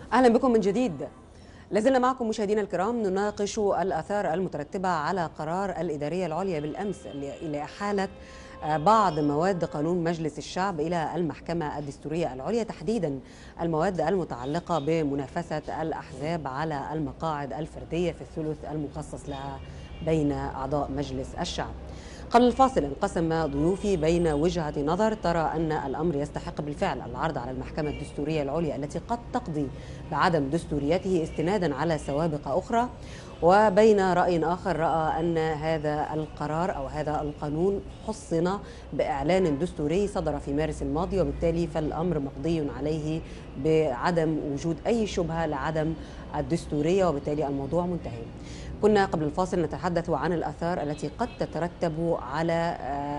أهلا بكم من جديد. لازلنا معكم مشاهدينا الكرام نناقش الآثار المترتبة على قرار الإدارية العليا بالأمس لإحالة بعض مواد قانون مجلس الشعب إلى المحكمة الدستورية العليا، تحديدا المواد المتعلقة بمنافسة الأحزاب على المقاعد الفردية في الثلث المخصص لها بين أعضاء مجلس الشعب. قبل الفاصل انقسم ضيوفي بين وجهة نظر ترى أن الأمر يستحق بالفعل العرض على المحكمة الدستورية العليا التي قد تقضي بعدم دستوريته استنادا على سوابق أخرى، وبين رأي آخر رأى أن هذا القرار أو هذا القانون حصن بإعلان دستوري صدر في مارس الماضي، وبالتالي فالأمر مقضي عليه بعدم وجود أي شبهة لعدم الدستورية، وبالتالي الموضوع منتهي. كنا قبل الفاصل نتحدث عن الآثار التي قد تترتب على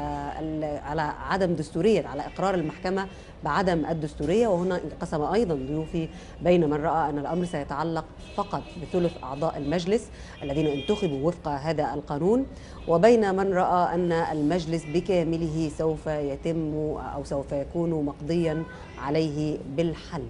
عدم دستورية، على إقرار المحكمة بعدم الدستورية، وهنا انقسم أيضا ضيوفي بين من رأى أن الأمر سيتعلق فقط بثلث أعضاء المجلس الذين انتخبوا وفق هذا القانون، وبين من رأى أن المجلس بكامله سوف يتم أو سوف يكون مقضيا عليه بالحل.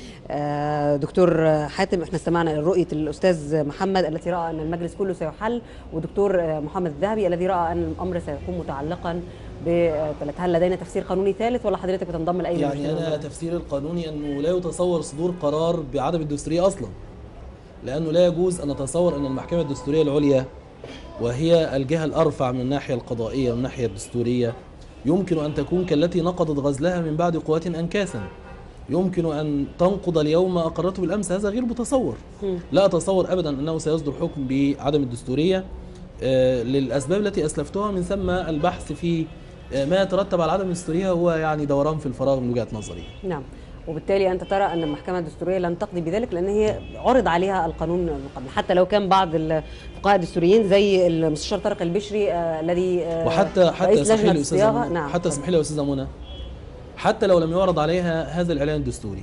دكتور حاتم، احنا استمعنا الى رؤيه الاستاذ محمد التي راى ان المجلس كله سيحل، ودكتور محمد الذهبي الذي راى ان الامر سيكون متعلقا هل لدينا تفسير قانوني ثالث ولا حضرتك بتنضم لاي؟ يعني انا تفسير القانوني انه لا يتصور صدور قرار بعدم الدستوريه اصلا، لانه لا يجوز ان نتصور ان المحكمه الدستوريه العليا وهي الجهه الارفع من الناحيه القضائيه ومن الناحيه الدستوريه يمكن ان تكون كالتي نقضت غزلها من بعد قوات انكاسا، يمكن أن تنقض اليوم ما أقرته بالأمس. هذا غير متصور. لا أتصور أبدا أنه سيصدر حكم بعدم الدستورية للأسباب التي أسلفتها، من ثم البحث في ما يترتب على عدم الدستورية هو يعني دوران في الفراغ من وجهة نظري. نعم، وبالتالي أنت ترى أن المحكمة الدستورية لن تقضي بذلك لأن هي عرض عليها القانون من قبل، حتى لو كان بعض الفقهاء الدستوريين زي المستشار طارق البشري الذي وحتى رئيس لجنة الصياغة. نعم، حتى اسمحي لي يا أستاذة منى، حتى لو لم يعرض عليها هذا الإعلان الدستوري،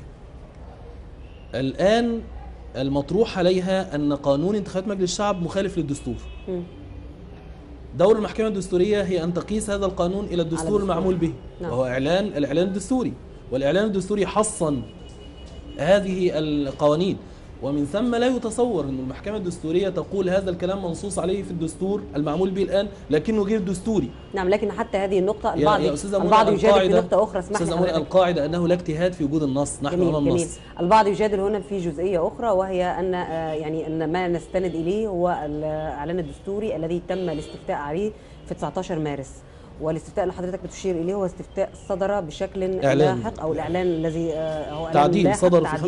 الآن المطروح عليها أن قانون انتخابات مجلس الشعب مخالف للدستور. دور المحكمة الدستورية هي أن تقيس هذا القانون إلى الدستور المعمول به، وهو الإعلان الدستوري، والإعلان الدستوري حصن هذه القوانين، ومن ثم لا يتصور أن المحكمة الدستورية تقول هذا الكلام منصوص عليه في الدستور المعمول به الآن لكنه غير دستوري. نعم، لكن حتى هذه النقطة البعض يجادل في نقطة أخرى. اسمح لي، القاعدة أنه لا اجتهاد في وجود النص، نحن أمام النص. البعض يجادل هنا في جزئية أخرى، وهي أن أن ما نستند إليه هو الإعلان الدستوري الذي تم الاستفتاء عليه في 19 مارس، والاستفتاء اللي حضرتك بتشير إليه هو استفتاء صدر بشكل لاحق، أو الإعلان الذي هو تعديل صدر في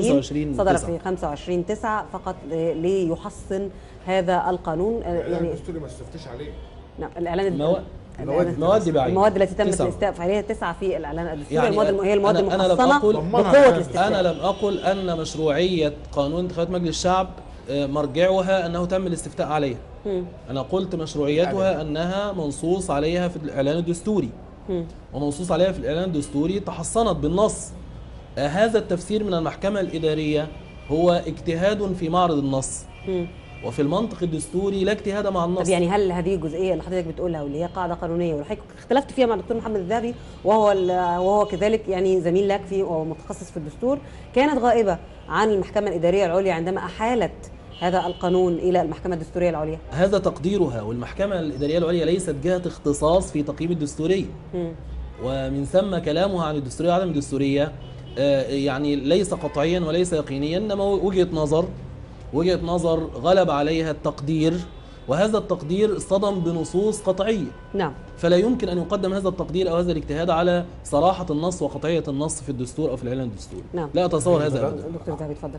25/9 فقط ليحصن هذا القانون. يعني الدستوري ما استفتش عليه. نعم، الإعلان المواد التي تم الاستفتاء عليها 9 في الإعلان الدستوري، يعني هي المواد المحصنة بقوة الاستفتاء. أنا لم أقل أن مشروعية قانون انتخابات مجلس الشعب مرجعها أنه تم الاستفتاء عليها. أنا قلت مشروعيتها أنها منصوص عليها في الإعلان الدستوري، ومنصوص عليها في الإعلان الدستوري تحصنت بالنص. هذا التفسير من المحكمة الإدارية هو اجتهاد في معرض النص، وفي المنطق الدستوري لا اجتهاد مع النص. طب يعني هل هذه الجزئية اللي حضرتك بتقولها واللي هي قاعدة قانونية والحقيقة اختلفت فيها مع الدكتور محمد الذهبي وهو كذلك يعني زميل لك في ومتخصص في الدستور، كانت غائبة عن المحكمة الإدارية العليا عندما أحالت هذا القانون إلى المحكمة الدستورية العليا؟ هذا تقديرها، والمحكمة الإدارية العليا ليست جهة اختصاص في تقييم الدستورية، ومن ثم كلامها عن الدستورية وعدم الدستورية يعني ليس قطعيا وليس يقينيا، إنما وجهة نظر غلب عليها التقدير، وهذا التقدير اصطدم بنصوص قطعية. نعم، فلا يمكن أن يقدم هذا التقدير أو هذا الاجتهاد على صراحة النص وقطعية النص في الدستور أو في الإعلان الدستوري. نعم. لا أتصور هذا أبدا. دكتور ذهبي اتفضل.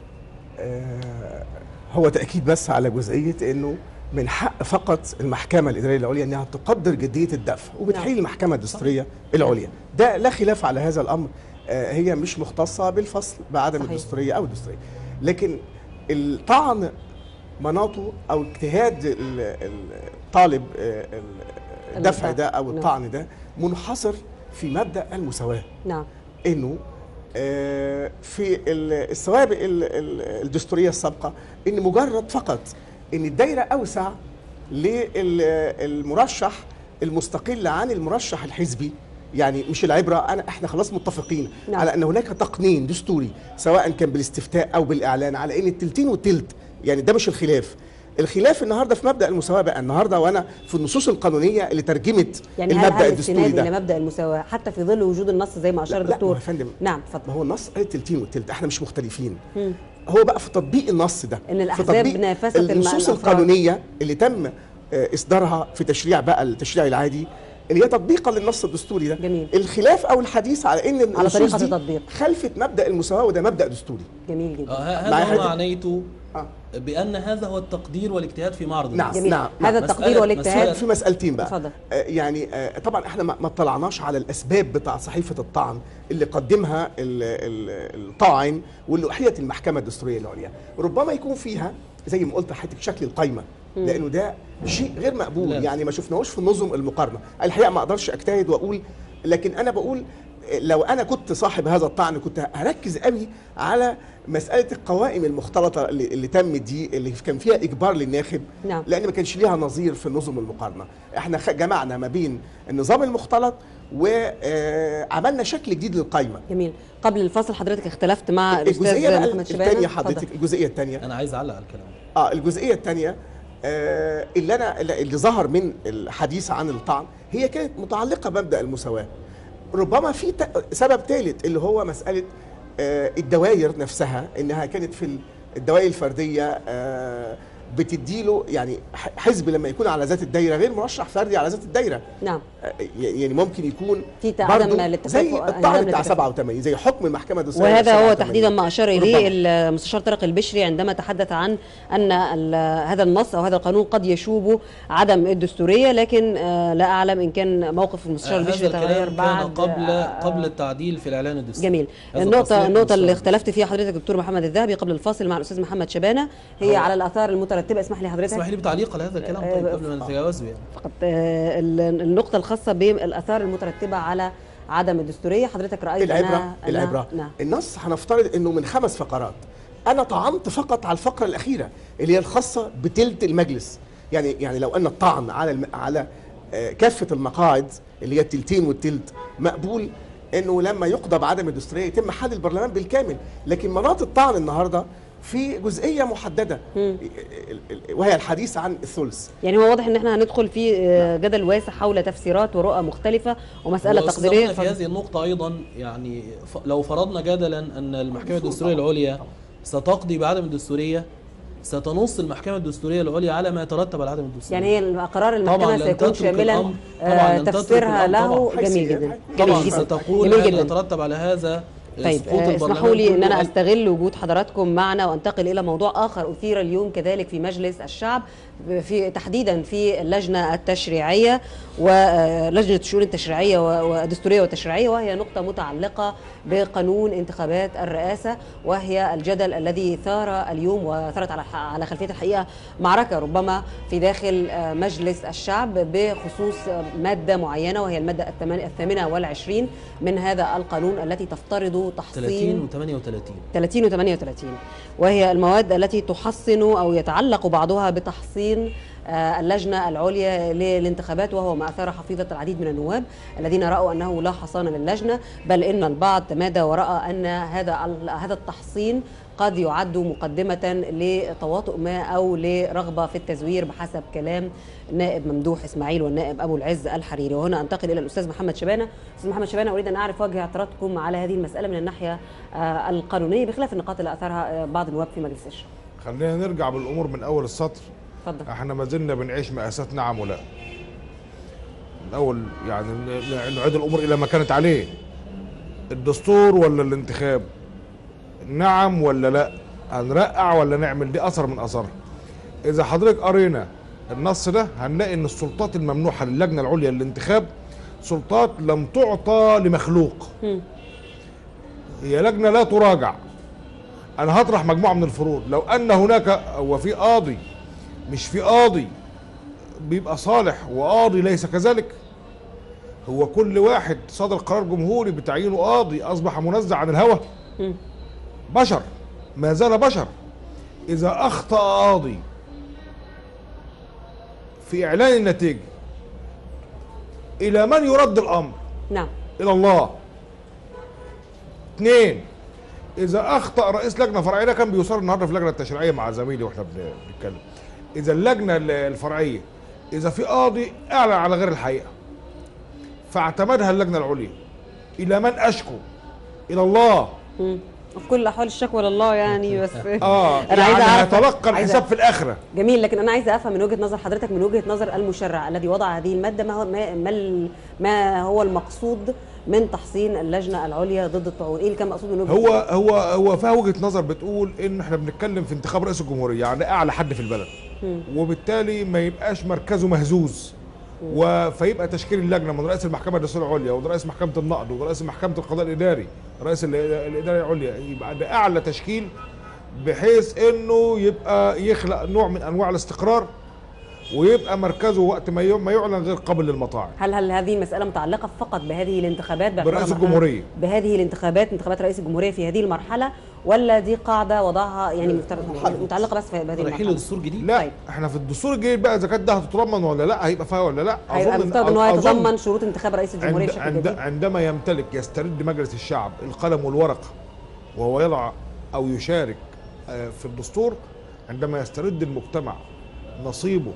هو تأكيد بس على جزئية أنه من حق فقط المحكمة الإدارية العليا أنها تقدر جدية الدفع وبتحيل المحكمة الدستورية العليا، ده لا خلاف على هذا الأمر. هي مش مختصة بالفصل بعدم الدستورية أو الدستورية، لكن الطعن مناطه أو اجتهاد الطالب الدفع ده أو الطعن ده منحصر في مبدأ المساواة. نعم، إنه في السوابق الدستورية السابقة إن مجرد فقط إن الدايرة أوسع للمرشح المستقل عن المرشح الحزبي يعني مش العبره، احنا خلاص متفقين نعم. على ان هناك تقنين دستوري سواء كان بالاستفتاء او بالاعلان على ان التلتين والتلت، يعني ده مش الخلاف. الخلاف النهارده في مبدا المساواه بقى النهارده، وانا في النصوص القانونيه اللي ترجمت يعني المبدا الدستوري ده لمبدا المساواه حتى في ظل وجود النص زي ما اشار الدكتور؟ لا يا فندم، نعم اتفضل. ما هو النص قال التلتين والتلت، احنا مش مختلفين. هو بقى في تطبيق النص ده، ان الاحزاب نافست النصوص القانونيه اللي تم اصدارها في تشريع بقى التشريع العادي اللي هي تطبيقا للنص الدستوري ده. جميل. الخلاف او الحديث على ان على طريقه دي التطبيق خلفت مبدا المساواه، وده مبدا دستوري. جميل جدا. هذا ما معنيته بأن هذا هو التقدير والاجتهاد في معرض نعم. النص. جميل. نعم. هذا التقدير والاجتهاد في مسألتين بقى. اتفضل. يعني طبعا احنا ما اطلعناش على الاسباب بتاع صحيفه الطعن اللي قدمها الطاعن واللي احيت المحكمه الدستوريه العليا، ربما يكون فيها زي ما قلت حضرتك شكل القايمه، لانه ده شيء غير مقبول. لا. يعني ما شفناهوش في النظم المقارنه. الحقيقه ما اقدرش اجتهد واقول، لكن انا بقول لو انا كنت صاحب هذا الطعن كنت هركز قوي على مساله القوائم المختلطه اللي تمت دي، اللي كان فيها اجبار للناخب. نعم. لان ما كانش ليها نظير في النظم المقارنه. احنا جمعنا ما بين النظام المختلط وعملنا شكل جديد للقائمه. جميل. قبل الفاصل حضرتك اختلفت مع الاستاذ محمد شبانه. الثانيه حضرتك، الجزئيه الثانيه انا عايز اعلق على الكلام. الجزئيه الثانيه اللي ظهر من الحديث عن الطعن هي كانت متعلقه بمبدا المساواه. ربما في سبب ثالث اللي هو مساله الدوائر نفسها، انها كانت في الدوائر الفرديه بتديله، يعني حزب لما يكون على ذات الدايره غير مرشح فردي على ذات الدايره. نعم. يعني ممكن يكون في عدم الاتفاق زي الطعن بتاع 87، زي حكم المحكمه الدستوريه. وهذا هو تحديدا ما اشار اليه المستشار طارق البشري عندما تحدث عن ان هذا النص او هذا القانون قد يشوب عدم الدستوريه، لكن لا اعلم ان كان موقف المستشار البشري تغير بعد قبل التعديل في الاعلان الدستوري. جميل. النقطه اللي اختلفت فيها حضرتك دكتور محمد الذهبي قبل الفاصل مع الاستاذ محمد شبانه هي على الاثار المترتبه. اسمح لي حضرتك، اسمح لي بتعليق على هذا الكلام طيب قبل ما نتجاوزه. يعني فقط النقطه الخاصه بالاثار المترتبه على عدم الدستوريه، حضرتك رايت العبره نعم. النص هنفترض انه من 5 فقرات، انا طعنت فقط على الفقره الاخيره اللي هي الخاصه بتلت المجلس. يعني لو ان الطعن على كافه المقاعد اللي هي التلتين والتلت مقبول، انه لما يقضى بعدم الدستوريه يتم حل البرلمان بالكامل. لكن مناط الطعن النهارده في جزئيه محدده وهي الحديث عن الثلث. يعني هو واضح ان احنا هندخل في جدل واسع حول تفسيرات ورؤى مختلفه ومساله تقديريه. في هذه النقطه ايضا، يعني لو فرضنا جدلا ان المحكمه الدستوريه العليا ستقضي بعدم الدستوريه، ستنص المحكمه الدستوريه العليا على ما يترتب على عدم الدستوريه. يعني هي قرار المحكمه سيكون شاملا تفسيرها له. جميل جدا. طبعا ستقول ما يترتب على هذا. طيب اسمحوا لي ان انا استغل وجود حضراتكم معنا وانتقل الى موضوع اخر اثير اليوم كذلك في مجلس الشعب، في تحديدا في اللجنه التشريعيه ولجنه الشؤون التشريعيه والدستوريه والتشريعيه، وهي نقطه متعلقه بقانون انتخابات الرئاسه، وهي الجدل الذي ثار اليوم وثارت على خلفيه الحقيقه معركه ربما في داخل مجلس الشعب بخصوص ماده معينه، وهي الماده 28 من هذا القانون التي تفترض تحصين 30 و 38 وهي المواد التي تحصن او يتعلق بعضها بتحصين اللجنة العليا للانتخابات، وهو ما أثار حفيظة العديد من النواب الذين رأوا أنه لا حصانة للجنة، بل إن البعض تمادى ورأى أن هذا التحصين قد يعد مقدمة لتواطؤ ما أو لرغبة في التزوير بحسب كلام النائب ممدوح إسماعيل والنائب أبو العز الحريري. وهنا أنتقل إلى الأستاذ محمد شبانة. أستاذ محمد شبانة، أريد أن أعرف وجه اعتراضكم على هذه المسألة من الناحية القانونية بخلاف النقاط اللي أثارها بعض النواب في مجلس الشعب. خلينا نرجع بالأمور من أول السطر. اتفضل. احنا ما زلنا بنعيش مقاسات نعم ولا. من أول يعني نعيد الأمور إلى ما كانت عليه. الدستور ولا الانتخاب؟ نعم ولا لا؟ هنرقع ولا نعمل؟ دي أثر من أثرها. إذا حضرتك قرينا النص ده هنلاقي إن السلطات الممنوحة للجنة العليا للانتخاب سلطات لم تعطى لمخلوق. هي لجنة لا تراجع. أنا هطرح مجموعة من الفروض. لو أن هناك هو في قاضي، مش في قاضي بيبقى صالح وقاضي ليس كذلك. هو كل واحد صدر قرار جمهوري بتعيينه قاضي أصبح منزه عن الهوى. بشر، ما زال بشر. إذا أخطأ قاضي في إعلان النتيجة إلى من يرد الأمر؟ نعم. الى الله. 2 اذا اخطا رئيس لجنه فرعيه، ده كان بيصار النهارده في اللجنه التشريعيه مع زميلي واحنا بنتكلم، اذا اللجنه الفرعيه اذا في قاضي اعلن على غير الحقيقه فاعتمدها اللجنه العليا، الى من اشكو؟ الى الله. في كل احوال الشكوى لله يعني، بس انا يعني هيتلقى الحساب في الاخره. جميل، لكن انا عايزه افهم من وجهه نظر حضرتك، من وجهه نظر المشرع الذي وضع هذه الماده، ما هو المقصود من تحصين اللجنه العليا ضد الطاعون؟ ايه اللي كان مقصود من وجهه نظر؟ هو فيها وجهه نظر بتقول ان احنا بنتكلم في انتخاب رئيس الجمهوريه، يعني اعلى حد في البلد، وبالتالي ما يبقاش مركزه مهزوز، فيبقى تشكيل اللجنه من رئيس المحكمه الدستوريه العليا ورئيس محكمه النقض ورئيس محكمه القضاء الاداري، رئيس الاداره العليا، يبقى ده اعلى تشكيل، بحيث انه يبقى يخلق نوع من انواع الاستقرار، ويبقى مركزه وقت ما يعلن غير قابل للمطاعن. هل هذه المساله متعلقه فقط بهذه الانتخابات برئيس الجمهوريه، بهذه الانتخابات، انتخابات رئيس الجمهوريه في هذه المرحله، ولا دي قاعده وضعها يعني متعلقه بس بهذه المرحله؟ رايحين لدستور جديد؟ لا طيب. احنا في الدستور الجديد بقى اذا كانت ده هتتضمن ولا لا، هيبقى فيها ولا لا. هيبقى مفترض ان هو يتضمن شروط انتخاب رئيس الجمهوريه بشكل جديد. عندما يسترد مجلس الشعب القلم والورقه وهو يضع او يشارك في الدستور، عندما يسترد المجتمع نصيبه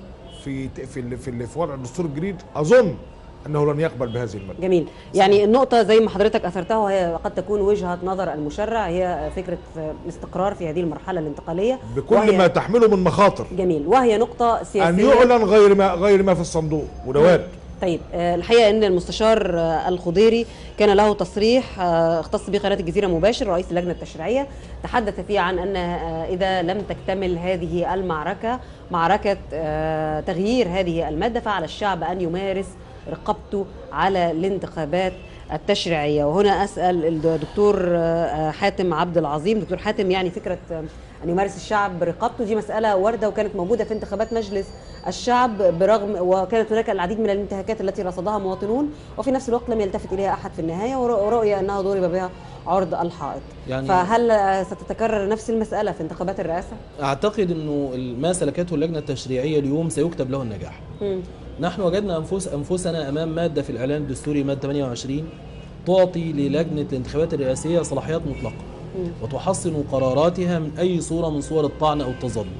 في وضع الدستور الجديد، اظن انه لن يقبل بهذه الماده. جميل، يعني النقطه زي ما حضرتك اثرتها، وهي قد تكون وجهه نظر المشرع، هي فكره الاستقرار في هذه المرحله الانتقاليه بكل ما تحمله من مخاطر. جميل، وهي نقطه سياسيه، ان يعلن غير ما في الصندوق وده وارد. طيب الحقيقه ان المستشار الخضيري كان له تصريح اختص به قناه الجزيره مباشر، رئيس اللجنه التشريعيه، تحدث فيه عن ان اذا لم تكتمل هذه المعركه، معركه تغيير هذه الماده، فعلى الشعب ان يمارس رقابته على الانتخابات التشريعيه. وهنا اسال الدكتور حاتم عبد العظيم. دكتور حاتم، يعني فكره ان يمارس الشعب رقابته دي مساله وارده وكانت موجوده في انتخابات مجلس الشعب، برغم وكانت هناك العديد من الانتهاكات التي رصدها مواطنون، وفي نفس الوقت لم يلتفت اليها احد في النهايه، ورؤي انها ضرب بها عرض الحائط. يعني فهل ستتكرر نفس المساله في انتخابات الرئاسه؟ اعتقد انه ما سلكته اللجنه التشريعيه اليوم سيكتب له النجاح. نحن وجدنا انفسنا امام ماده في الاعلان الدستوري، ماده 28، تعطي للجنه الانتخابات الرئاسيه صلاحيات مطلقه وتحصن قراراتها من اي صوره من صور الطعن او التظلم.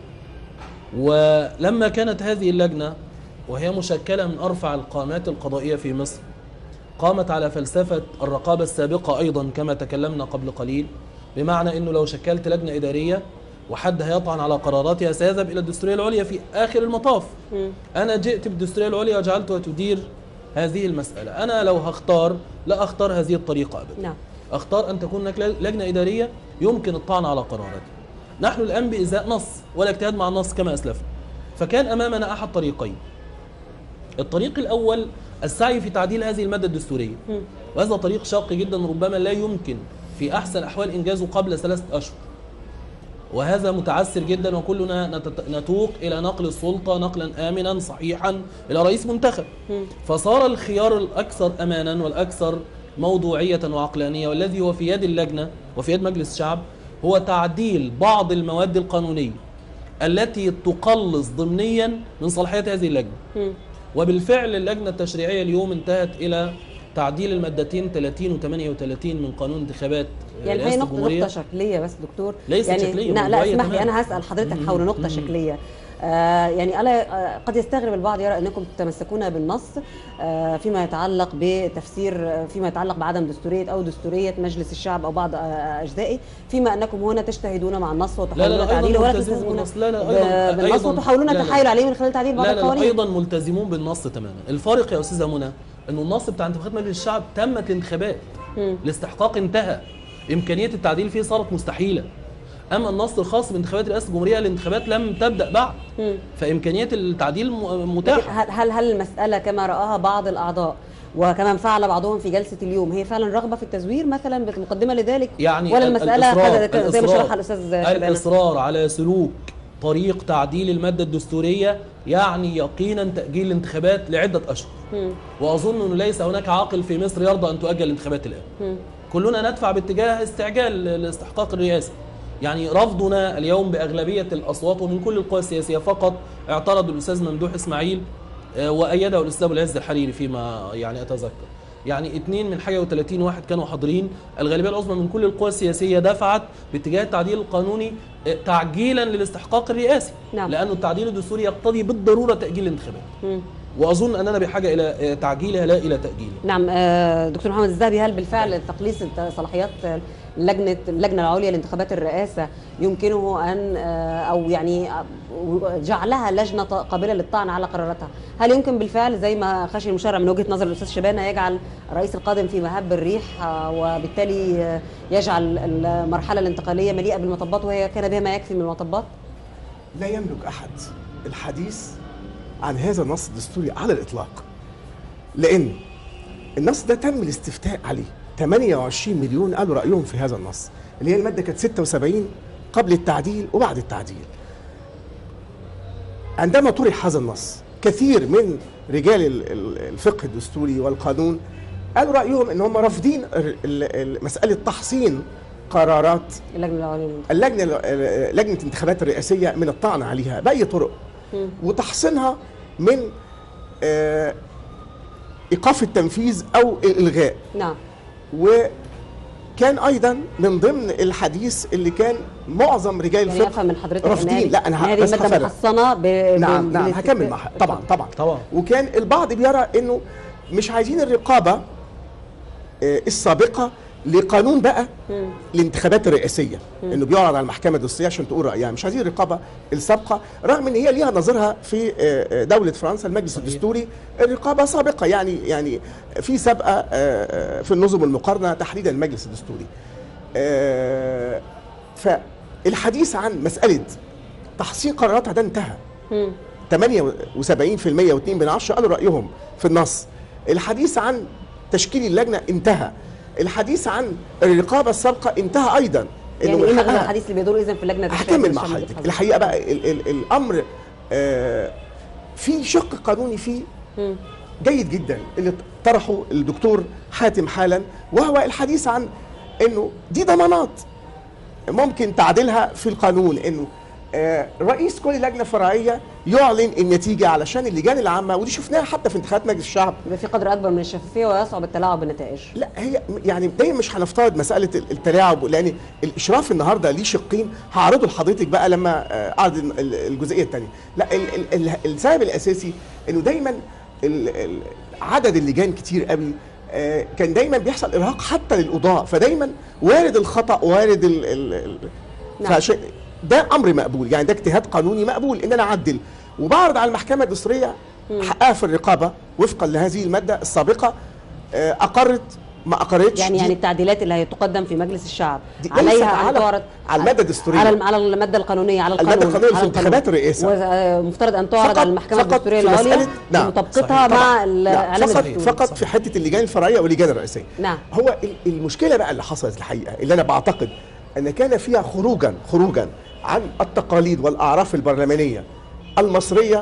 ولما كانت هذه اللجنه وهي مشكله من ارفع القامات القضائيه في مصر، قامت على فلسفه الرقابه السابقه ايضا كما تكلمنا قبل قليل، بمعنى انه لو شكلت لجنه اداريه وحد هيطعن على قراراتها سيذهب الى الدستوريه العليا في اخر المطاف. انا جئت بالدستوريه العليا وجعلتها تدير هذه المساله. انا لو هختار لا اختار هذه الطريقه ابدا. نعم. اختار ان تكون هناك لجنه اداريه يمكن الطعن على قراراتها. نحن الان بازاء نص ولا اجتهاد مع النص كما اسلفنا. فكان امامنا احد طريقين. الطريق الاول السعي في تعديل هذه الماده الدستوريه. وهذا طريق شاق جدا، ربما لا يمكن في احسن الاحوال انجازه قبل 3 أشهر. وهذا متعسر جدا، وكلنا نتوق الى نقل السلطه نقلا امنا صحيحا الى رئيس منتخب. فصار الخيار الاكثر امانا والاكثر موضوعيه وعقلانيه، والذي هو في يد اللجنه وفي يد مجلس الشعب، هو تعديل بعض المواد القانونيه التي تقلص ضمنيا من صلاحيات هذه اللجنه. وبالفعل اللجنه التشريعيه اليوم انتهت الى تعديل المادتين 30 و38 من قانون انتخابات يعني هي نقطة شكلية بس دكتور، ليست يعني شكلية. لا اسمح لي أنا هسأل حضرتك حول نقطة شكلية. يعني ألا قد يستغرب البعض يرى أنكم تتمسكون بالنص فيما يتعلق بتفسير، فيما يتعلق بعدم دستورية أو دستورية مجلس الشعب أو بعض أجزائه، فيما أنكم هنا تجتهدون مع النص وتحاولون تعديله ولا تلتزمون بالنص وتحاولون التحايل عليه من خلال تعديل بعض القوانين. أيضا ملتزمون بالنص تماما. الفارق يا أستاذة منى أنه النص بتاع انتخابات مجلس الشعب تمت الانتخابات، الاستحقاق انتهى، إمكانية التعديل فيه صارت مستحيلة. أما النص الخاص بانتخابات رئاسة الجمهورية الانتخابات لم تبدأ بعد، فإمكانية التعديل متاحة. هل المسألة كما رآها بعض الأعضاء وكما فعل بعضهم في جلسة اليوم هي فعلا رغبة في التزوير مثلا بالمقدمة لذلك، يعني ولا المسألة زي ما شرحها الأستاذ شبانة؟ الإصرار على سلوك طريق تعديل المادة الدستورية يعني يقينا تأجيل الانتخابات لعدة أشهر. وأظن أنه ليس هناك عاقل في مصر يرضى أن تؤجل الانتخابات الآن. كلنا ندفع باتجاه استعجال لاستحقاق الرئاسة. يعني رفضنا اليوم بأغلبية الأصوات ومن كل القوى السياسية، فقط اعترض الأستاذ ممدوح إسماعيل وأيده الأستاذ أبو العز الحريري فيما يعني أتذكر. يعني 2 من حاجه و30 واحد كانوا حاضرين. الغالبيه العظمى من كل القوى السياسيه دفعت باتجاه التعديل القانوني تعجيلا للاستحقاق الرئاسي. نعم. لانه التعديل الدستوري يقتضي بالضروره تاجيل الانتخابات. واظن اننا بحاجه الى تعجيلها لا الى تاجيلها. نعم. دكتور محمد الذهبي، هل بالفعل تقليص صلاحيات اللجنه العليا لانتخابات الرئاسه يمكنه ان او يعني جعلها لجنه قابله للطعن على قراراتها؟ هل يمكن بالفعل زي ما خشي المشرع من وجهه نظر الاستاذ شبانه يجعل الرئيس القادم في مهب الريح وبالتالي يجعل المرحله الانتقاليه مليئه بالمطبات وهي كان بها ما يكفي من المطبات؟ لا يملك احد الحديث عن هذا النص الدستوري على الاطلاق، لان النص ده تم الاستفتاء عليه. 28 مليون قالوا رايهم في هذا النص، اللي هي الماده كانت 76 قبل التعديل وبعد التعديل. عندما طرح هذا النص كثير من رجال الفقه الدستوري والقانون قالوا رايهم ان هم رافضين مساله تحصين قرارات لجنه الانتخابات الرئاسيه من الطعن عليها باي طرق، وتحصينها من ايقاف التنفيذ او الالغاء. نعم. وكان ايضا من ضمن الحديث اللي كان معظم رجال يعني الفقه افهم من حضرتك رافضين. لا انا هذه الماده محصنه نعم هكمل معها. طبعا. وكان البعض بيرى انه مش عايزين الرقابه السابقه لقانون بقى الانتخابات الرئاسيه، انه بيعرض على المحكمه الدستوريه عشان تقول رايها، مش عايزين الرقابه السابقه، رغم ان هي ليها نظرها في دوله فرنسا المجلس الدستوري الرقابه سابقه، يعني في سابقه في النظم المقارنه تحديدا المجلس الدستوري. فالحديث عن مساله تحصين قراراتها ده انتهى. 78% و2% قالوا رايهم في النص. الحديث عن تشكيل اللجنه انتهى. الحديث عن الرقابه السابقه انتهى ايضا. يعني ايه مغزى الحديث اللي بيدور اذا في اللجنه دي؟ هكمل مع حضرتك. الحقيقه بقى الامر في شق قانوني فيه جيد جدا اللي طرحه الدكتور حاتم حالا، وهو الحديث عن انه دي ضمانات ممكن تعديلها في القانون، انه رئيس كل لجنه فرعيه يعلن النتيجه علشان اللجان العامه، ودي شفناها حتى في انتخابات مجلس الشعب. يبقى في قدر اكبر من الشفافيه ويصعب التلاعب بالنتائج. لا هي يعني دايما مش هنفترض مساله التلاعب، لان الاشراف النهارده ليه شقين هعرضه لحضرتك بقى لما اعرض الجزئيه الثانيه. لا السبب الاساسي انه دايما عدد اللجان كتير قوي، كان دايما بيحصل ارهاق حتى للقضاء، فدايما وارد الخطا وارد نعم. ده امر مقبول، يعني ده اجتهاد قانوني مقبول ان انا اعدل وبعرض على المحكمه الدستوريه حقها في الرقابه وفقا لهذه الماده السابقه، اقرت ما اقرتش. يعني التعديلات اللي هتقدم في مجلس الشعب عليها ان تعرض على الماده الدستوريه، على الماده القانونيه، على القانون، الماده القانونيه في انتخابات الرئاسه، ومفترض ان تعرض على المحكمه الدستوريه العليا مطابقتها مع الاعلام الدستوري. فقط في حته اللجان الفرعيه واللجان الرئاسيه. نعم. هو المشكله بقى اللي حصلت الحقيقه اللي انا بعتقد ان كان فيها خروجا عن التقاليد والاعراف البرلمانيه المصريه،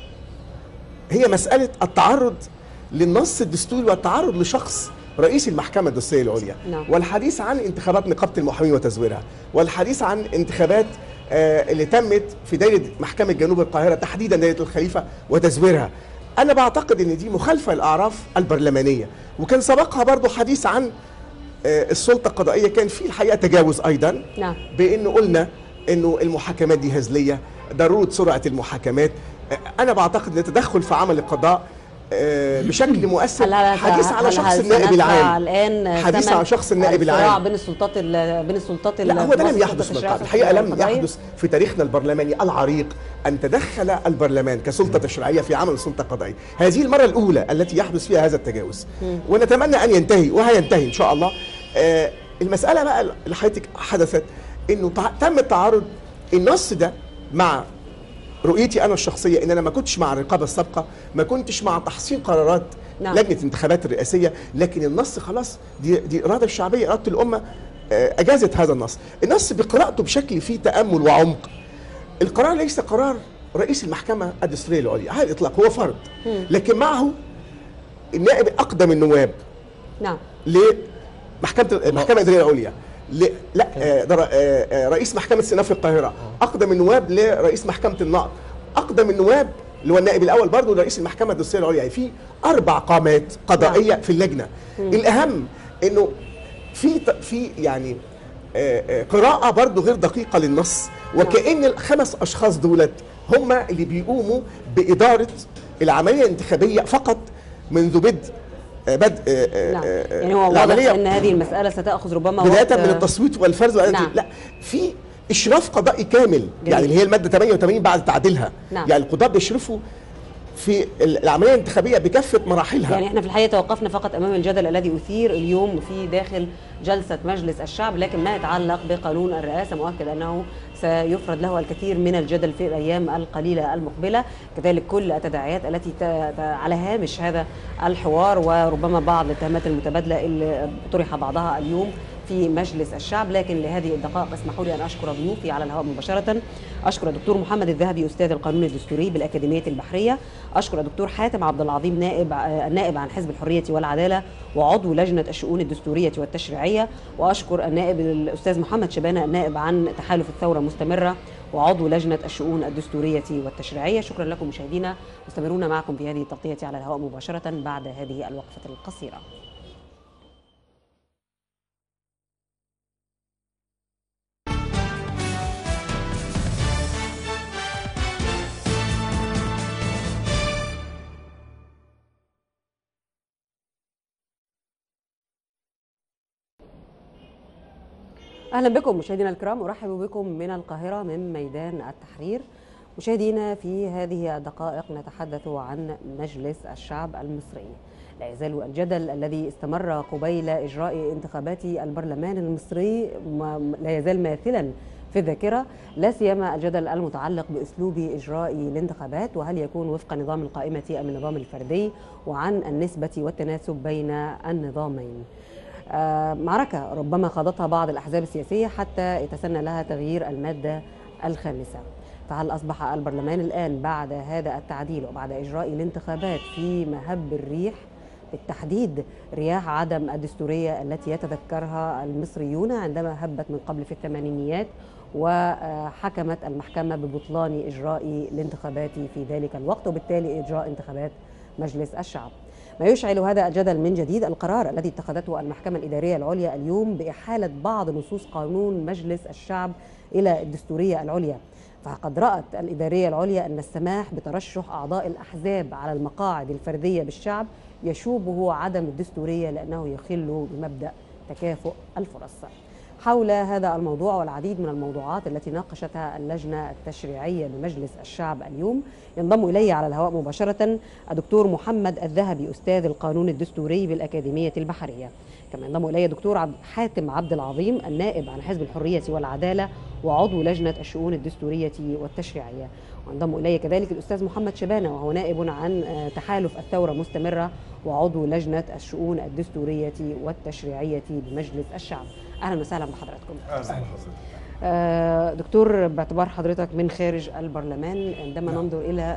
هي مساله التعرض للنص الدستوري والتعرض لشخص رئيس المحكمه الدستوريه العليا. نعم. والحديث عن انتخابات نقابه المحامين وتزويرها، والحديث عن انتخابات اللي تمت في دائره محكمه جنوب القاهره تحديدا دائره الخليفه وتزويرها. انا بعتقد ان دي مخالفه للاعراف البرلمانيه، وكان سبقها برضو حديث عن السلطه القضائيه، كان في الحقيقه تجاوز ايضا. نعم. بانه قلنا انه المحاكمات دي هزليه، ضروره سرعه المحاكمات. انا بعتقد ان التدخل في عمل القضاء بشكل مؤثر. حديث على شخص النائب العام الان، حديث على شخص النائب العام بين السلطات لا هو ده لم يحدث الحقيقه، لم يحدث في تاريخنا البرلماني العريق ان تدخل البرلمان كسلطه تشريعيه في عمل السلطه القضائيه. هذه المره الاولى التي يحدث فيها هذا التجاوز، ونتمنى ان ينتهي وهينتهي ان شاء الله. المساله بقى اللي حضرتك حدثت انه تم التعارض النص ده مع رؤيتي انا الشخصيه، ان انا ما كنتش مع الرقابه السابقه، ما كنتش مع تحصين قرارات لجنه الانتخابات الرئاسيه، لكن النص خلاص دي اراده الشعبيه، اراده الامه اجازت هذا النص بقراءته بشكل فيه تامل وعمق. القرار ليس قرار رئيس المحكمه الدستوريه العليا على الاطلاق، هو فرض، لكن معه النائب اقدم النواب. نعم. المحكمه الاداريه العليا، رئيس محكمة استئناف القاهرة، أقدم النواب لرئيس محكمة النقض، أقدم النواب اللي هو النائب الاول برضه رئيس المحكمه الدستوريه العليا. يعني في 4 قامات قضائيه في اللجنه. الاهم انه في يعني قراءه برضه غير دقيقه للنص، وكأن ال5 أشخاص دولت هم اللي بيقوموا بإدارة العملية الانتخابية فقط منذ بدء نعم. يعني هو واضح ان هذه المسألة ستأخذ ربما بداية من التصويت والفرز نعم. لا، في إشراف قضائي كامل. جميل. يعني اللي هي المادة 88 بعد تعديلها. نعم. يعني القضاة بيشرفوا في العملية الانتخابية بكافة مراحلها. يعني احنا في الحقيقة توقفنا فقط أمام الجدل الذي أثير اليوم في داخل جلسة مجلس الشعب، لكن ما يتعلق بقانون الرئاسة مؤكد أنه سيفرض له الكثير من الجدل في الأيام القليلة المقبلة، كذلك كل التداعيات التي على هامش هذا الحوار، وربما بعض الاتهامات المتبادلة اللي طرح بعضها اليوم في مجلس الشعب. لكن لهذه الدقائق اسمحوا لي أن أشكر ضيوفي على الهواء مباشرة. أشكر الدكتور محمد الذهبي أستاذ القانون الدستوري بالأكاديمية البحرية، أشكر الدكتور حاتم عبد العظيم النائب عن حزب الحرية والعدالة وعضو لجنة الشؤون الدستورية والتشريعية، وأشكر النائب الأستاذ محمد شبانة النائب عن تحالف الثورة مستمرة وعضو لجنة الشؤون الدستورية والتشريعية. شكرا لكم مشاهدينا، مستمرون معكم في هذه التغطية على الهواء مباشرة بعد هذه الوقفة القصيرة. أهلا بكم مشاهدينا الكرام، أرحب بكم من القاهرة من ميدان التحرير. مشاهدينا، في هذه الدقائق نتحدث عن مجلس الشعب المصري. لا يزال الجدل الذي استمر قبيل إجراء انتخابات البرلمان المصري لا يزال ماثلا في الذاكرة، لا سيما الجدل المتعلق بأسلوب إجراء الانتخابات، وهل يكون وفق نظام القائمة أم النظام الفردي، وعن النسبة والتناسب بين النظامين. معركة ربما خاضتها بعض الأحزاب السياسية حتى يتسنى لها تغيير المادة الخامسة. فهل أصبح البرلمان الآن بعد هذا التعديل وبعد إجراء الانتخابات في مهب الريح، بالتحديد رياح عدم الدستورية التي يتذكرها المصريون عندما هبت من قبل في الثمانينيات وحكمت المحكمة ببطلان إجراء الانتخابات في ذلك الوقت، وبالتالي إجراء انتخابات مجلس الشعب؟ ما يشعل هذا الجدل من جديد القرار الذي اتخذته المحكمة الإدارية العليا اليوم بإحالة بعض نصوص قانون مجلس الشعب إلى الدستورية العليا. فقد رأت الإدارية العليا أن السماح بترشح أعضاء الأحزاب على المقاعد الفردية بالشعب يشوبه عدم الدستورية، لأنه يخل بمبدأ تكافؤ الفرص. حول هذا الموضوع والعديد من الموضوعات التي ناقشتها اللجنة التشريعية بمجلس الشعب اليوم، ينضم إلي على الهواء مباشرة الدكتور محمد الذهبي أستاذ القانون الدستوري بالأكاديمية البحرية. كما ينضم إلي دكتور حاتم عبد العظيم النائب عن حزب الحرية والعدالة وعضو لجنة الشؤون الدستورية والتشريعية. وينضم إلي كذلك الأستاذ محمد شبانة وهو نائب عن تحالف الثورة مستمرة وعضو لجنة الشؤون الدستورية والتشريعية بمجلس الشعب. أهلا وسهلا بحضراتكم. دكتور، باعتبار حضرتك من خارج البرلمان، عندما ننظر إلى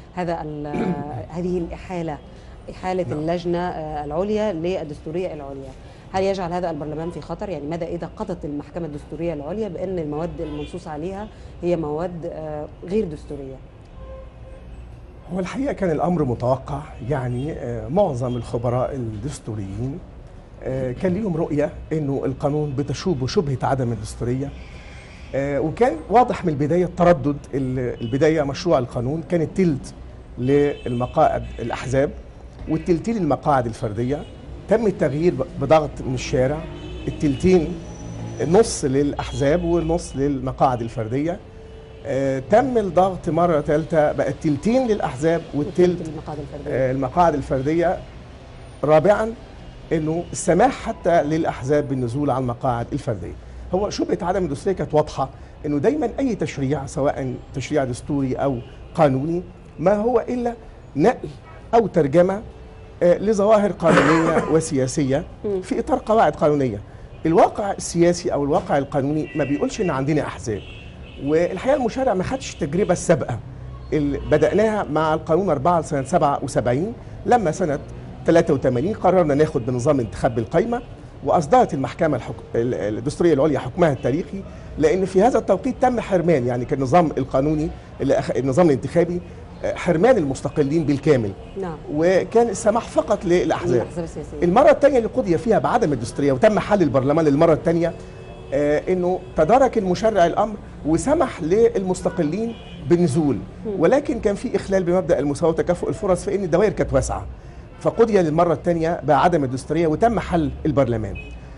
هذه إحالة اللجنة العليا للدستورية العليا، هل يجعل هذا البرلمان في خطر؟ يعني ماذا إذا قضت المحكمة الدستورية العليا بأن المواد المنصوص عليها هي مواد غير دستورية؟ هو الحقيقة كان الأمر متوقع. يعني معظم الخبراء الدستوريين كان ليهم رؤية أنه القانون بتشوبه شبهة عدم الدستورية، وكان واضح من البداية التردد. البداية مشروع القانون كان التلت للمقاعد الأحزاب والتلتين للمقاعد الفردية. تم التغيير بضغط من الشارع، التلتين نص للأحزاب والنص للمقاعد الفردية. تم الضغط مرة ثالثة بقى التلتين للأحزاب والتلت المقاعد الفردية. رابعا انه السماح حتى للاحزاب بالنزول على المقاعد الفرديه. هو شبهه عدم الدستوريه كانت واضحه، انه دايما اي تشريع سواء تشريع دستوري او قانوني ما هو الا نقل او ترجمه لظواهر قانونيه وسياسيه في اطار قواعد قانونيه. الواقع السياسي او الواقع القانوني ما بيقولش ان عندنا احزاب، والحقيقه المشرع ما خدش التجربه السابقه اللي بداناها مع القانون 4 سنه 77 لما سنه 83 قررنا ناخد بنظام انتخاب بالقايمه، واصدرت المحكمه الدستوريه العليا حكمها التاريخي، لان في هذا التوقيت تم حرمان يعني كان النظام القانوني النظام الانتخابي حرمان المستقلين بالكامل. نعم. وكان السماح فقط للاحزاب. الأحزاب السياسية. المره الثانيه اللي قضي فيها بعدم الدستوريه وتم حل البرلمان للمره الثانيه، انه تدارك المشرع الامر وسمح للمستقلين بالنزول، ولكن كان في اخلال بمبدا المساواه وتكافؤ الفرص في ان الدوائر كانت واسعه، فقضي للمره الثانيه بعدم الدستوريه وتم حل البرلمان.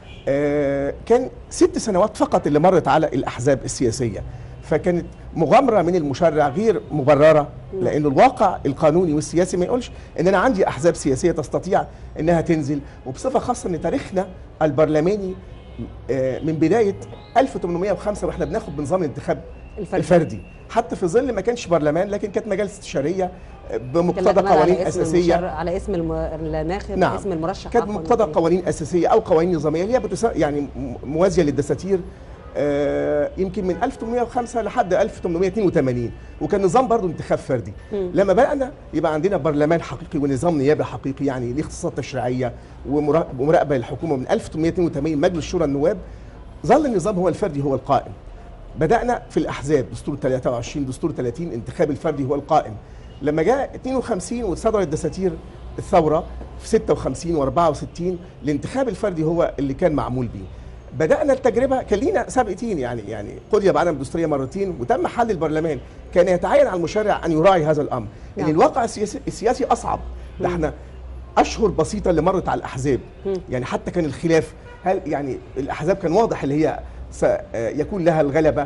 كان 6 سنوات فقط اللي مرت على الاحزاب السياسيه، فكانت مغامره من المشرع غير مبرره، لانه الواقع القانوني والسياسي ما يقولش ان انا عندي احزاب سياسيه تستطيع انها تنزل، وبصفه خاصه ان تاريخنا البرلماني من بدايه 1805 واحنا بناخد بنظام الانتخاب الفردي، حتى في ظل ما كانش برلمان لكن كانت مجالس استشاريه بمقتضى قوانين اساسيه على اسم الناخب. نعم. اسم المرشح كانت مقتضى قوانين اساسيه او قوانين نظاميه اللي هي يعني موازيه للدساتير، يمكن من 1805 لحد 1882، وكان نظام برضه انتخاب فردي. لما بدأنا يبقى عندنا برلمان حقيقي ونظام نيابي حقيقي، يعني ليه اختصاصات تشريعيه ومراقبه للحكومه من 1882 مجلس شورى النواب، ظل النظام هو الفردي هو القائم. بدأنا في الأحزاب دستور 23 دستور 30 انتخاب الفردي هو القائم. لما جاء 52 وصدرت دساتير الثورة في 56 و64 الانتخاب الفردي هو اللي كان معمول به. بدأنا التجربة كان لينا سابقتين، يعني قضي بعدم الدستورية مرتين وتم حل البرلمان، كان يتعين على المشرع أن يراعي هذا الأمر. نعم. إن الواقع السياسي أصعب، ده احنا أشهر بسيطة اللي مرت على الأحزاب، يعني حتى كان الخلاف هل يعني الأحزاب كان واضح اللي هي سيكون لها الغلبة،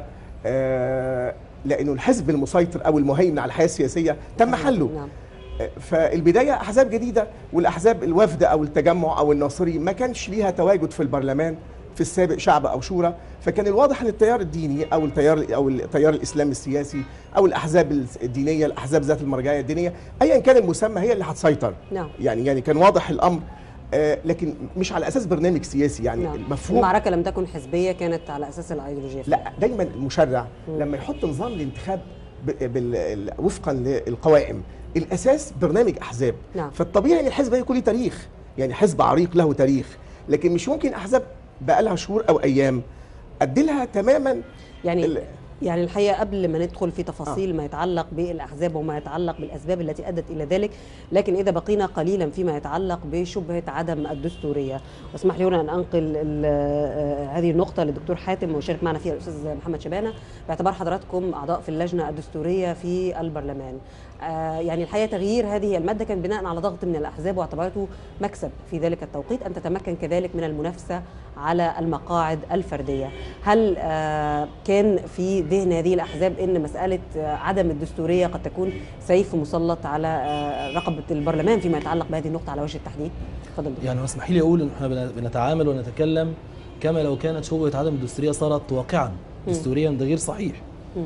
لأنه الحزب المسيطر أو المهيمن على الحياة السياسية تم حله. نعم. فالبداية أحزاب جديدة، والأحزاب الوفد أو التجمع أو الناصري ما كانش ليها تواجد في البرلمان في السابق شعب أو شورى، فكان الواضح أن التيار الديني أو التيار الإسلامي السياسي أو الأحزاب الدينية، الأحزاب ذات المرجعية الدينية أيا كان المسمى هي اللي هتسيطر. نعم. يعني كان واضح الأمر، لكن مش على اساس برنامج سياسي، يعني نعم. المفهوم المعركه لم تكن حزبيه، كانت على اساس الايديولوجيه. لا، دايما المشرع لما يحط نظام الانتخاب وفقا للقوائم الاساس برنامج احزاب. نعم. فالطبيعي ان الحزب يكون له تاريخ، يعني حزب عريق له تاريخ، لكن مش ممكن احزاب بقى لها شهور او ايام اديلها تماما. يعني الحقيقه قبل ما ندخل في تفاصيل ما يتعلق بالاحزاب وما يتعلق بالاسباب التي ادت الى ذلك، لكن اذا بقينا قليلا فيما يتعلق بشبهه عدم الدستوريه، واسمح لي هنا ان انقل هذه النقطه للدكتور حاتم ويشارك معنا فيها الاستاذ محمد شبانه، باعتبار حضراتكم اعضاء في اللجنه الدستوريه في البرلمان. يعني الحقيقه تغيير هذه الماده كان بناء على ضغط من الاحزاب، واعتبرته مكسب في ذلك التوقيت ان تتمكن كذلك من المنافسه على المقاعد الفرديه. هل كان في ذهن هذه الاحزاب ان مساله عدم الدستوريه قد تكون سيف مسلط على رقبه البرلمان فيما يتعلق بهذه النقطه على وجه التحديد؟ تفضل. يعني اسمحي لي اقول ان احنا بنتعامل ونتكلم كما لو كانت شبهه عدم الدستوريه صارت واقعا دستوريا، ده غير صحيح.